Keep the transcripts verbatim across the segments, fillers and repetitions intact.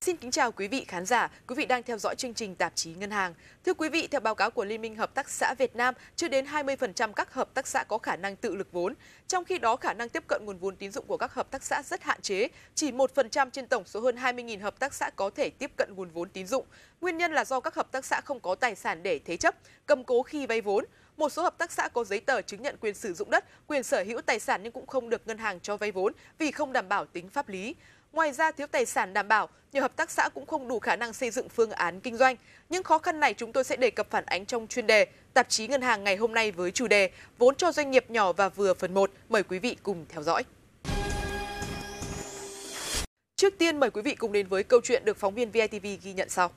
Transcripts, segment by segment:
Xin kính chào quý vị khán giả, quý vị đang theo dõi chương trình Tạp chí Ngân hàng. Thưa quý vị, theo báo cáo của Liên minh Hợp tác xã Việt Nam, chưa đến hai mươi phần trăm các hợp tác xã có khả năng tự lực vốn. Trong khi đó, khả năng tiếp cận nguồn vốn tín dụng của các hợp tác xã rất hạn chế, chỉ một phần trăm trên tổng số hơn hai mươi nghìn hợp tác xã có thể tiếp cận nguồn vốn tín dụng. Nguyên nhân là do các hợp tác xã không có tài sản để thế chấp, cầm cố khi vay vốn. Một số hợp tác xã có giấy tờ chứng nhận quyền sử dụng đất, quyền sở hữu tài sản nhưng cũng không được ngân hàng cho vay vốn vì không đảm bảo tính pháp lý. Ngoài ra, thiếu tài sản đảm bảo, nhiều hợp tác xã cũng không đủ khả năng xây dựng phương án kinh doanh. Những khó khăn này chúng tôi sẽ đề cập phản ánh trong chuyên đề Tạp chí Ngân hàng ngày hôm nay với chủ đề Vốn cho doanh nghiệp nhỏ và vừa phần một. Mời quý vị cùng theo dõi. Trước tiên, mời quý vị cùng đến với câu chuyện được phóng viên vê i tê vê ghi nhận sau.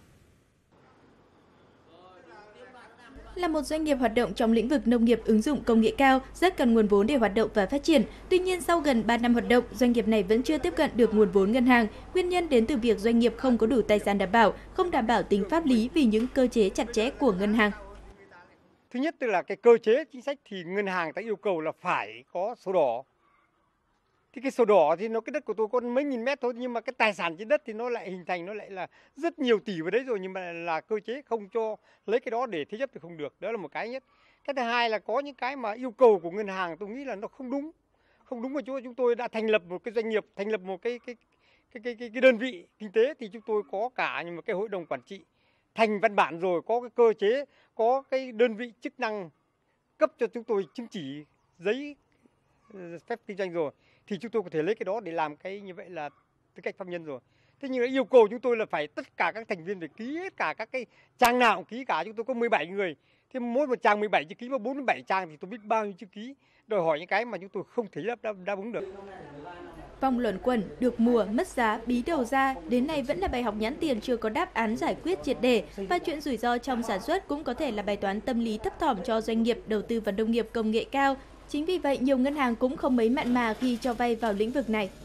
Là một doanh nghiệp hoạt động trong lĩnh vực nông nghiệp ứng dụng công nghệ cao, rất cần nguồn vốn để hoạt động và phát triển. Tuy nhiên, sau gần ba năm hoạt động, doanh nghiệp này vẫn chưa tiếp cận được nguồn vốn ngân hàng. Nguyên nhân đến từ việc doanh nghiệp không có đủ tài sản đảm bảo, không đảm bảo tính pháp lý vì những cơ chế chặt chẽ của ngân hàng. Thứ nhất tức là cái cơ chế chính sách thì ngân hàng ta yêu cầu là phải có sổ đỏ. Thì cái sổ đỏ thì nó cái đất của tôi có mấy nghìn mét thôi, nhưng mà cái tài sản trên đất thì nó lại hình thành nó lại là rất nhiều tỷ vào đấy rồi, nhưng mà là cơ chế không cho lấy cái đó để thế chấp thì không được. Đó là một cái nhất. Cái thứ hai là có những cái mà yêu cầu của ngân hàng tôi nghĩ là nó không đúng. Không đúng ở chỗ chúng tôi đã thành lập một cái doanh nghiệp, thành lập một cái cái cái cái cái, cái đơn vị kinh tế thì chúng tôi có cả một cái hội đồng quản trị thành văn bản rồi, có cái cơ chế, có cái đơn vị chức năng cấp cho chúng tôi chứng chỉ giấy phép kinh doanh rồi, thì chúng tôi có thể lấy cái đó để làm cái như vậy là tư cách pháp nhân rồi. Thế nhưng yêu cầu chúng tôi là phải tất cả các thành viên phải ký hết cả các cái trang nào cũng ký cả. Chúng tôi có mười bảy người, thế mỗi một trang mười bảy chữ ký, mà bốn mươi bảy trang thì tôi biết bao nhiêu chữ ký, đòi hỏi những cái mà chúng tôi không thể đáp, đáp, đáp ứng được. Vòng luẩn quẩn, được mùa, mất giá, bí đầu ra, đến nay vẫn là bài học nhãn tiền chưa có đáp án giải quyết triệt để, và chuyện rủi ro trong sản xuất cũng có thể là bài toán tâm lý thấp thỏm cho doanh nghiệp đầu tư vào nông nghiệp công nghệ cao. Chính vì vậy, nhiều ngân hàng cũng không mấy mặn mà khi cho vay vào lĩnh vực này.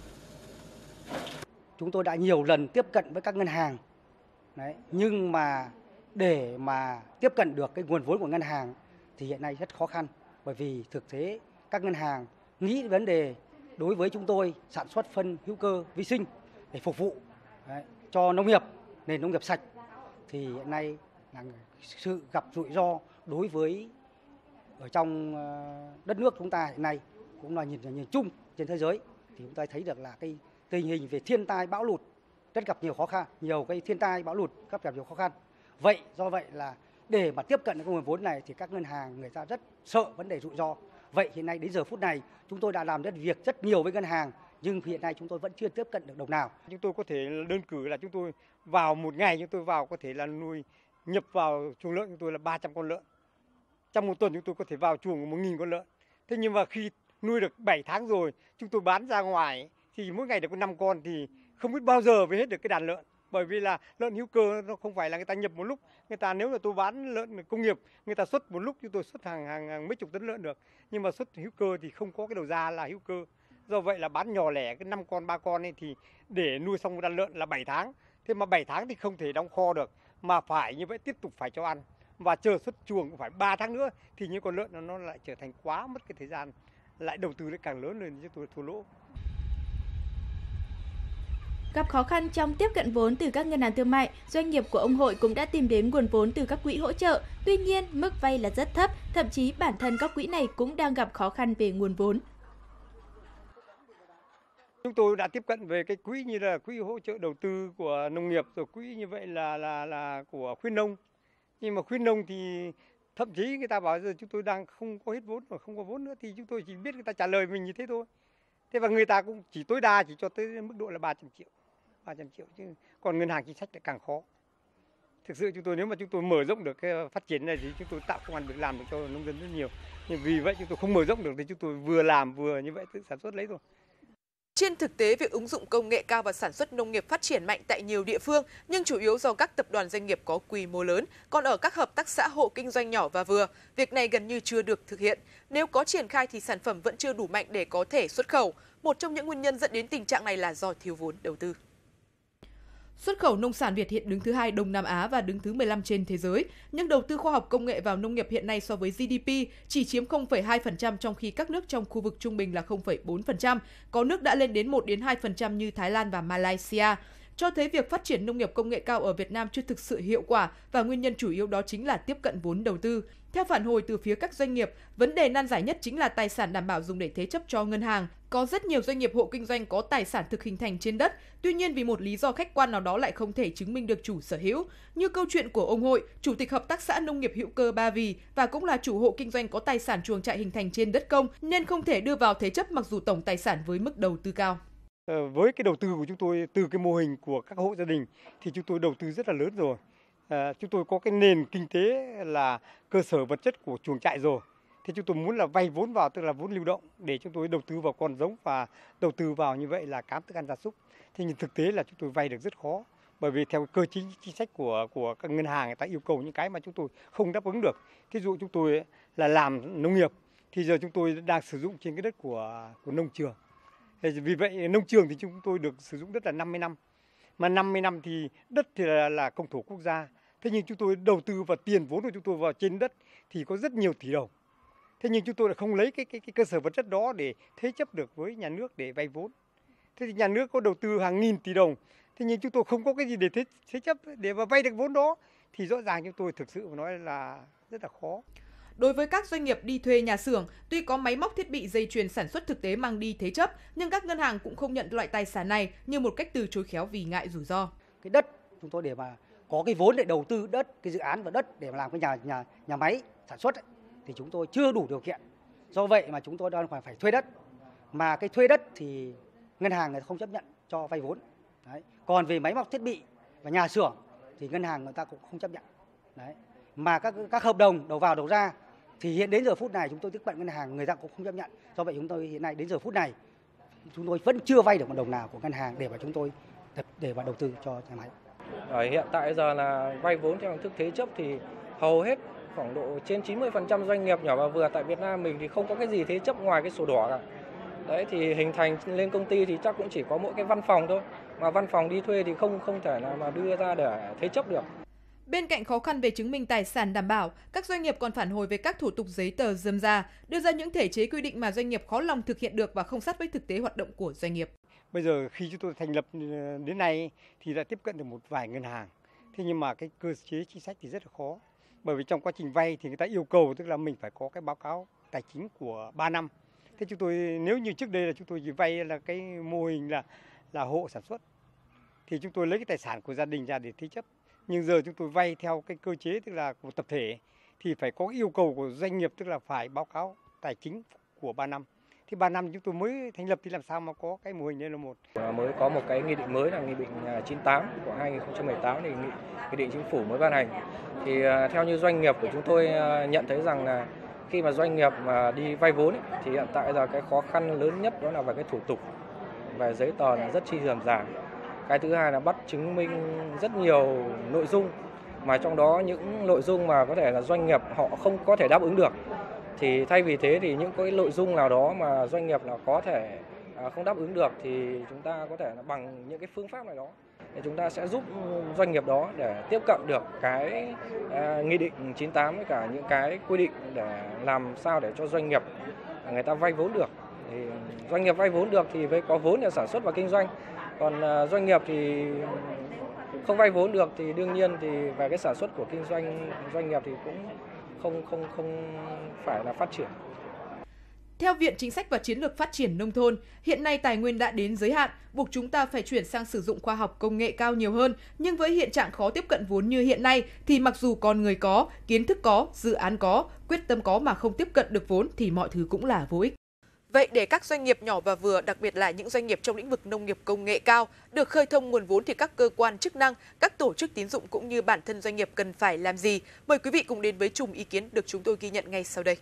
Chúng tôi đã nhiều lần tiếp cận với các ngân hàng, đấy, nhưng mà để mà tiếp cận được cái nguồn vốn của ngân hàng thì hiện nay rất khó khăn, bởi vì thực tế các ngân hàng nghĩ vấn đề đối với chúng tôi sản xuất phân hữu cơ vi sinh để phục vụ đấy, cho nông nghiệp, nền nông nghiệp sạch, thì hiện nay là sự gặp rủi ro đối với ở trong đất nước chúng ta hiện nay cũng là nhìn nhìn chung trên thế giới, thì chúng ta thấy được là cái tình hình về thiên tai bão lụt rất gặp nhiều khó khăn, nhiều cái thiên tai bão lụt gặp gặp nhiều khó khăn. Vậy do vậy là để mà tiếp cận được nguồn vốn này thì các ngân hàng người ta rất sợ vấn đề rủi ro. Vậy hiện nay đến giờ phút này chúng tôi đã làm rất việc rất nhiều với ngân hàng, nhưng hiện nay chúng tôi vẫn chưa tiếp cận được đồng nào. Chúng tôi có thể đơn cử là chúng tôi vào một ngày chúng tôi vào có thể là nuôi nhập vào chuồng lợn chúng tôi là ba trăm con lợn. Trong một tuần chúng tôi có thể vào chuồng một nghìn con lợn. Thế nhưng mà khi nuôi được bảy tháng rồi, chúng tôi bán ra ngoài thì mỗi ngày được có năm con thì không biết bao giờ mới hết được cái đàn lợn. Bởi vì là lợn hữu cơ nó không phải là người ta nhập một lúc, người ta nếu là tôi bán lợn công nghiệp, người ta xuất một lúc chúng tôi xuất hàng hàng, hàng mấy chục tấn lợn được. Nhưng mà xuất hữu cơ thì không có cái đầu ra là hữu cơ. Do vậy là bán nhỏ lẻ cái năm con ba con ấy thì để nuôi xong một đàn lợn là bảy tháng. Thế mà bảy tháng thì không thể đóng kho được, mà phải như vậy tiếp tục phải cho ăn. Và chờ xuất chuồng cũng phải ba tháng nữa thì những con lợn nó, nó lại trở thành quá mất cái thời gian, lại đầu tư lại càng lớn lên cho tôi thua lỗ. Gặp khó khăn trong tiếp cận vốn từ các ngân hàng thương mại, doanh nghiệp của ông Hội cũng đã tìm đến nguồn vốn từ các quỹ hỗ trợ. Tuy nhiên, mức vay là rất thấp, thậm chí bản thân các quỹ này cũng đang gặp khó khăn về nguồn vốn. Chúng tôi đã tiếp cận về cái quỹ như là quỹ hỗ trợ đầu tư của nông nghiệp, rồi quỹ như vậy là là là của khuyến nông. Nhưng mà khuyến nông thì thậm chí người ta bảo giờ chúng tôi đang không có hết vốn và không có vốn nữa, thì chúng tôi chỉ biết người ta trả lời mình như thế thôi. Thế và người ta cũng chỉ tối đa chỉ cho tới mức độ là ba trăm triệu, ba trăm triệu chứ còn ngân hàng chính sách lại càng khó. Thực sự chúng tôi nếu mà chúng tôi mở rộng được cái phát triển này thì chúng tôi tạo công ăn việc làm được cho nông dân rất nhiều. Nhưng vì vậy chúng tôi không mở rộng được thì chúng tôi vừa làm vừa như vậy tự sản xuất lấy thôi. Trên thực tế, việc ứng dụng công nghệ cao và sản xuất nông nghiệp phát triển mạnh tại nhiều địa phương, nhưng chủ yếu do các tập đoàn doanh nghiệp có quy mô lớn, còn ở các hợp tác xã hộ kinh doanh nhỏ và vừa, việc này gần như chưa được thực hiện. Nếu có triển khai thì sản phẩm vẫn chưa đủ mạnh để có thể xuất khẩu. Một trong những nguyên nhân dẫn đến tình trạng này là do thiếu vốn đầu tư. Xuất khẩu nông sản Việt hiện đứng thứ hai Đông Nam Á và đứng thứ mười lăm trên thế giới, nhưng đầu tư khoa học công nghệ vào nông nghiệp hiện nay so với giê đê pê chỉ chiếm không phẩy hai phần trăm, trong khi các nước trong khu vực trung bình là không phẩy bốn phần trăm, có nước đã lên đến một đến hai phần trăm như Thái Lan và Malaysia. cho thấy việc phát triển nông nghiệp công nghệ cao ở Việt Nam chưa thực sự hiệu quả và nguyên nhân chủ yếu đó chính là tiếp cận vốn đầu tư. Theo phản hồi từ phía các doanh nghiệp, vấn đề nan giải nhất chính là tài sản đảm bảo dùng để thế chấp cho ngân hàng. Có rất nhiều doanh nghiệp hộ kinh doanh có tài sản thực hình thành trên đất, tuy nhiên vì một lý do khách quan nào đó lại không thể chứng minh được chủ sở hữu, như câu chuyện của ông Hội, chủ tịch hợp tác xã nông nghiệp hữu cơ Ba Vì và cũng là chủ hộ kinh doanh có tài sản chuồng trại hình thành trên đất công nên không thể đưa vào thế chấp mặc dù tổng tài sản với mức đầu tư cao. Ờ, với cái đầu tư của chúng tôi từ cái mô hình của các hộ gia đình thì chúng tôi đầu tư rất là lớn rồi. À, chúng tôi có cái nền kinh tế là cơ sở vật chất của chuồng trại rồi. Thì chúng tôi muốn là vay vốn vào, tức là vốn lưu động để chúng tôi đầu tư vào con giống và đầu tư vào như vậy là cám thức ăn gia súc. Thế nhưng thực tế là chúng tôi vay được rất khó, bởi vì theo cơ chế chính sách của của các ngân hàng người ta yêu cầu những cái mà chúng tôi không đáp ứng được. Thí dụ chúng tôi là làm nông nghiệp thì giờ chúng tôi đang sử dụng trên cái đất của của nông trường. Vì vậy nông trường thì chúng tôi được sử dụng đất là năm mươi năm. Mà năm mươi năm thì đất thì là, là công thổ quốc gia. Thế nhưng chúng tôi đầu tư vào tiền vốn của chúng tôi vào trên đất thì có rất nhiều tỷ đồng. Thế nhưng chúng tôi lại không lấy cái, cái, cái cơ sở vật chất đó để thế chấp được với nhà nước để vay vốn. Thế thì nhà nước có đầu tư hàng nghìn tỷ đồng. Thế nhưng chúng tôi không có cái gì để thế, thế chấp để mà vay được vốn đó. Thì rõ ràng chúng tôi thực sự mà nói là rất là khó. Đối với các doanh nghiệp đi thuê nhà xưởng, tuy có máy móc thiết bị dây chuyền sản xuất thực tế mang đi thế chấp, nhưng các ngân hàng cũng không nhận loại tài sản này như một cách từ chối khéo vì ngại rủi ro. Cái đất chúng tôi để mà có cái vốn để đầu tư đất, cái dự án và đất để mà làm cái nhà nhà nhà máy sản xuất ấy, thì chúng tôi chưa đủ điều kiện. Do vậy mà chúng tôi đang phải phải thuê đất. Mà cái thuê đất thì ngân hàng người ta không chấp nhận cho vay vốn. Đấy. Còn về máy móc thiết bị và nhà xưởng thì ngân hàng người ta cũng không chấp nhận. Đấy. Mà các các hợp đồng đầu vào đầu ra thì hiện đến giờ phút này chúng tôi tiếp cận ngân hàng người ta cũng không chấp nhận. Do vậy chúng tôi hiện nay đến giờ phút này chúng tôi vẫn chưa vay được một đồng nào của ngân hàng để mà chúng tôi để mà đầu tư cho nhà máy. Ở hiện tại giờ là vay vốn theo hình thức thế chấp thì hầu hết khoảng độ trên chín mươi phần trăm doanh nghiệp nhỏ và vừa tại Việt Nam mình thì không có cái gì thế chấp ngoài cái sổ đỏ cả. Đấy thì hình thành lên công ty thì chắc cũng chỉ có mỗi cái văn phòng thôi, mà văn phòng đi thuê thì không không thể nào mà đưa ra để thế chấp được. Bên cạnh khó khăn về chứng minh tài sản đảm bảo, các doanh nghiệp còn phản hồi về các thủ tục giấy tờ rườm rà, đưa ra những thể chế quy định mà doanh nghiệp khó lòng thực hiện được và không sát với thực tế hoạt động của doanh nghiệp. Bây giờ khi chúng tôi thành lập đến nay thì đã tiếp cận được một vài ngân hàng. Thế nhưng mà cái cơ chế chính sách thì rất là khó. Bởi vì trong quá trình vay thì người ta yêu cầu tức là mình phải có cái báo cáo tài chính của ba năm. Thế chúng tôi nếu như trước đây là chúng tôi chỉ vay là cái mô hình là là hộ sản xuất thì chúng tôi lấy cái tài sản của gia đình ra để thế chấp. Nhưng giờ chúng tôi vay theo cái cơ chế tức là của tập thể thì phải có yêu cầu của doanh nghiệp tức là phải báo cáo tài chính của ba năm. Thì ba năm chúng tôi mới thành lập thì làm sao mà có cái mô hình này là một. Mới có một cái nghị định mới là nghị định chín mươi tám của hai nghìn không trăm mười tám thì nghị, nghị định chính phủ mới ban hành. Thì theo như doanh nghiệp của chúng tôi nhận thấy rằng là khi mà doanh nghiệp mà đi vay vốn ấy, thì hiện tại là cái khó khăn lớn nhất đó là về cái thủ tục về giấy tờ là rất chi rườm rà. Cái thứ hai là bắt chứng minh rất nhiều nội dung mà trong đó những nội dung mà có thể là doanh nghiệp họ không có thể đáp ứng được. Thì thay vì thế thì những cái nội dung nào đó mà doanh nghiệp là có thể không đáp ứng được thì chúng ta có thể là bằng những cái phương pháp này đó thì chúng ta sẽ giúp doanh nghiệp đó để tiếp cận được cái uh, nghị định chín mươi tám với cả những cái quy định để làm sao để cho doanh nghiệp người ta vay vốn được. Thì doanh nghiệp vay vốn được thì mới có vốn để sản xuất và kinh doanh. Còn uh, doanh nghiệp thì không vay vốn được thì đương nhiên thì về cái sản xuất của kinh doanh doanh nghiệp thì cũng không không không phải là phát triển. Theo Viện Chính sách và Chiến lược Phát triển Nông thôn, hiện nay tài nguyên đã đến giới hạn, buộc chúng ta phải chuyển sang sử dụng khoa học công nghệ cao nhiều hơn. Nhưng với hiện trạng khó tiếp cận vốn như hiện nay, thì mặc dù con người có, kiến thức có, dự án có, quyết tâm có mà không tiếp cận được vốn thì mọi thứ cũng là vô ích. Vậy để các doanh nghiệp nhỏ và vừa, đặc biệt là những doanh nghiệp trong lĩnh vực nông nghiệp công nghệ cao, được khơi thông nguồn vốn thì các cơ quan chức năng, các tổ chức tín dụng cũng như bản thân doanh nghiệp cần phải làm gì? Mời quý vị cùng đến với chùm ý kiến được chúng tôi ghi nhận ngay sau đây.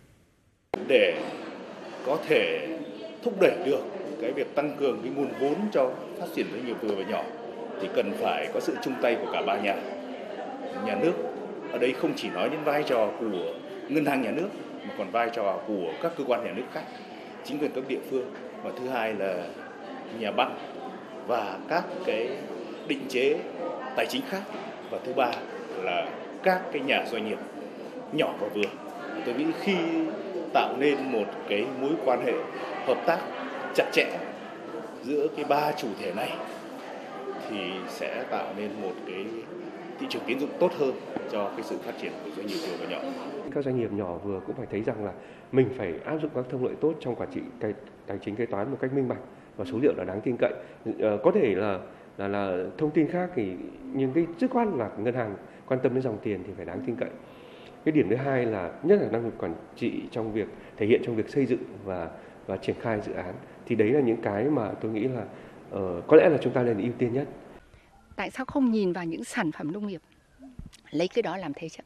Để có thể thúc đẩy được cái việc tăng cường cái nguồn vốn cho phát triển doanh nghiệp vừa và nhỏ thì cần phải có sự chung tay của cả ba nhà. Nhà nước ở đây không chỉ nói đến vai trò của ngân hàng nhà nước mà còn vai trò của các cơ quan nhà nước khác, chính quyền các địa phương, và thứ hai là nhà băng và các cái định chế tài chính khác, và thứ ba là các cái nhà doanh nghiệp nhỏ và vừa. Tôi nghĩ khi tạo nên một cái mối quan hệ hợp tác chặt chẽ giữa cái ba chủ thể này thì sẽ tạo nên một cái thị trường tín dụng tốt hơn cho cái sự phát triển của doanh nghiệp vừa và nhỏ. Các doanh nghiệp nhỏ vừa cũng phải thấy rằng là mình phải áp dụng các thông lệ tốt trong quản trị tài, tài chính kế toán một cách minh bạch và số liệu là đáng tin cậy. Ờ, có thể là là là thông tin khác thì nhưng cái dứt khoát là ngân hàng quan tâm đến dòng tiền thì phải đáng tin cậy. Cái điểm thứ hai là nhất là năng lực quản trị trong việc thể hiện trong việc xây dựng và và triển khai dự án, thì đấy là những cái mà tôi nghĩ là uh, có lẽ là chúng ta nên ưu tiên nhất. Tại sao không nhìn vào những sản phẩm nông nghiệp, lấy cái đó làm thế chấp?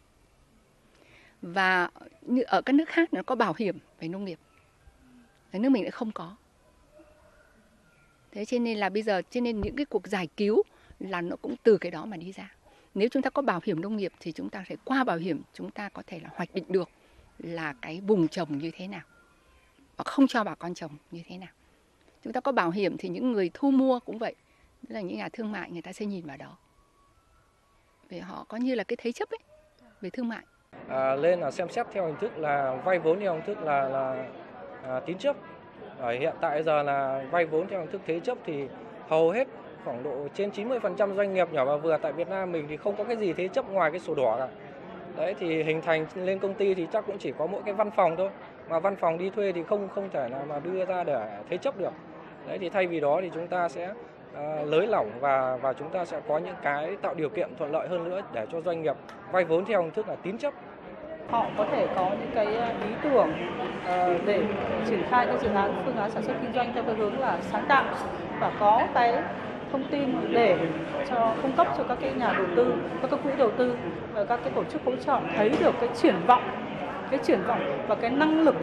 Và như ở các nước khác nó có bảo hiểm về nông nghiệp, ở nước mình lại không có. Thế cho nên là bây giờ cho nên những cái cuộc giải cứu là nó cũng từ cái đó mà đi ra. Nếu chúng ta có bảo hiểm nông nghiệp thì chúng ta sẽ qua bảo hiểm chúng ta có thể là hoạch định được là cái vùng trồng như thế nào và không cho bà con trồng như thế nào. Chúng ta có bảo hiểm thì những người thu mua cũng vậy, tức là những nhà thương mại người ta sẽ nhìn vào đó, vì họ có như là cái thế chấp ấy về thương mại. À, lên là xem xét theo hình thức là vay vốn theo hình thức là là à, tín chấp. Ở hiện tại giờ là vay vốn theo hình thức thế chấp thì hầu hết khoảng độ trên chín mươi phần trăm doanh nghiệp nhỏ và vừa tại Việt Nam mình thì không có cái gì thế chấp ngoài cái sổ đỏ cả. Đấy thì hình thành lên công ty thì chắc cũng chỉ có mỗi cái văn phòng thôi, mà văn phòng đi thuê thì không không thể nào mà đưa ra để thế chấp được. Đấy thì thay vì đó thì chúng ta sẽ uh, nới lỏng và và chúng ta sẽ có những cái tạo điều kiện thuận lợi hơn nữa để cho doanh nghiệp vay vốn theo hình thức là tín chấp. Họ có thể có những cái ý tưởng uh, để triển khai các dự án phương án sản xuất kinh doanh theo cái hướng là sáng tạo và có cái thông tin để cho cung cấp cho các cái nhà đầu tư, các cái quỹ đầu tư và các cái tổ chức hỗ trợ thấy được cái triển vọng, cái triển vọng và cái năng lực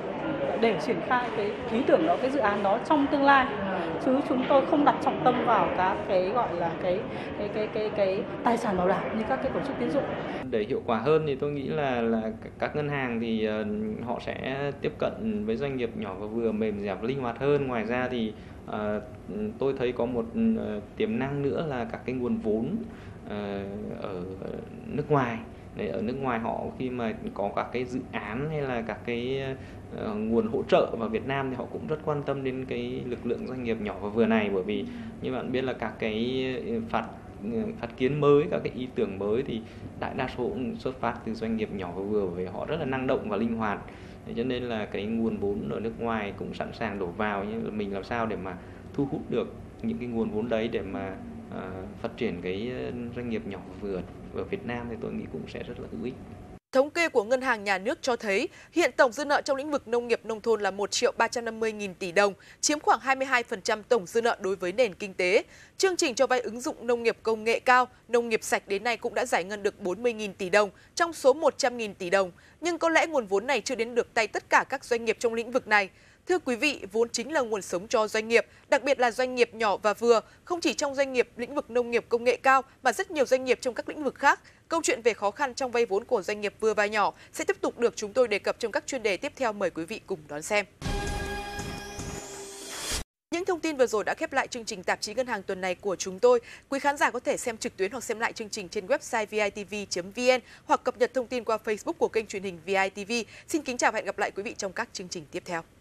để triển khai cái ý tưởng đó, cái dự án đó trong tương lai. Chứ chúng tôi không đặt trọng tâm vào các cái gọi là cái cái cái cái cái tài sản bảo đảm như các cái tổ chức tín dụng. Để hiệu quả hơn thì tôi nghĩ là là các ngân hàng thì uh, họ sẽ tiếp cận với doanh nghiệp nhỏ và vừa mềm dẻo linh hoạt hơn. Ngoài ra thì uh, tôi thấy có một uh, tiềm năng nữa là các cái nguồn vốn uh, ở nước ngoài. Đấy, ở nước ngoài họ khi mà có các cái dự án hay là các cái uh, nguồn hỗ trợ vào Việt Nam thì họ cũng rất quan tâm đến cái lực lượng doanh nghiệp nhỏ và vừa này, bởi vì như bạn biết là các cái phát phát kiến mới, các cái ý tưởng mới thì đại đa số cũng xuất phát từ doanh nghiệp nhỏ và vừa, vì họ rất là năng động và linh hoạt. Thế cho nên là cái nguồn vốn ở nước ngoài cũng sẵn sàng đổ vào, nhưng mà mình làm sao để mà thu hút được những cái nguồn vốn đấy để mà uh, phát triển cái doanh nghiệp nhỏ và vừa ở Việt Nam thì tôi nghĩ cũng sẽ rất là hữu ích. Thống kê của Ngân hàng Nhà nước cho thấy hiện tổng dư nợ trong lĩnh vực nông nghiệp nông thôn là một triệu ba trăm năm mươi nghìn tỷ đồng, chiếm khoảng hai mươi hai phần trăm tổng dư nợ đối với nền kinh tế. Chương trình cho vay ứng dụng nông nghiệp công nghệ cao, nông nghiệp sạch đến nay cũng đã giải ngân được bốn mươi nghìn tỷ đồng trong số một trăm nghìn tỷ đồng. Nhưng có lẽ nguồn vốn này chưa đến được tay tất cả các doanh nghiệp trong lĩnh vực này. Thưa quý vị, vốn chính là nguồn sống cho doanh nghiệp, đặc biệt là doanh nghiệp nhỏ và vừa, không chỉ trong doanh nghiệp lĩnh vực nông nghiệp công nghệ cao mà rất nhiều doanh nghiệp trong các lĩnh vực khác. Câu chuyện về khó khăn trong vay vốn của doanh nghiệp vừa và nhỏ sẽ tiếp tục được chúng tôi đề cập trong các chuyên đề tiếp theo, mời quý vị cùng đón xem. Những thông tin vừa rồi đã khép lại chương trình Tạp chí Ngân hàng tuần này của chúng tôi. Quý khán giả có thể xem trực tuyến hoặc xem lại chương trình trên website v i t v chấm v n hoặc cập nhật thông tin qua Facebook của kênh truyền hình vê i tê vê. Xin kính chào và hẹn gặp lại quý vị trong các chương trình tiếp theo.